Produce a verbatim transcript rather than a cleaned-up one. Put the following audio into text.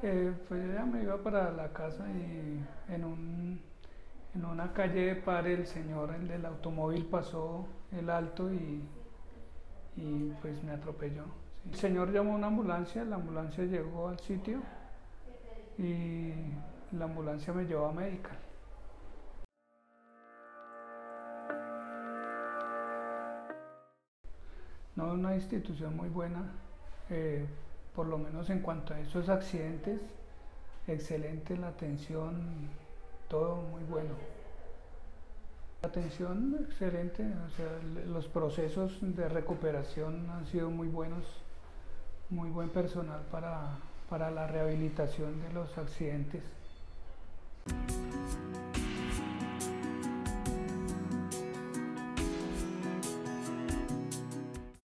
Eh, pues yo ya me iba para la casa y en, un, en una calle de Pare el señor, el del automóvil, pasó el alto y, y pues me atropelló. Sí. El señor llamó a una ambulancia, la ambulancia llegó al sitio y la ambulancia me llevó a Medical. No, una institución muy buena, eh, por lo menos en cuanto a esos accidentes, excelente la atención, todo muy bueno. La atención excelente, o sea, los procesos de recuperación han sido muy buenos, muy buen personal para, para la rehabilitación de los accidentes.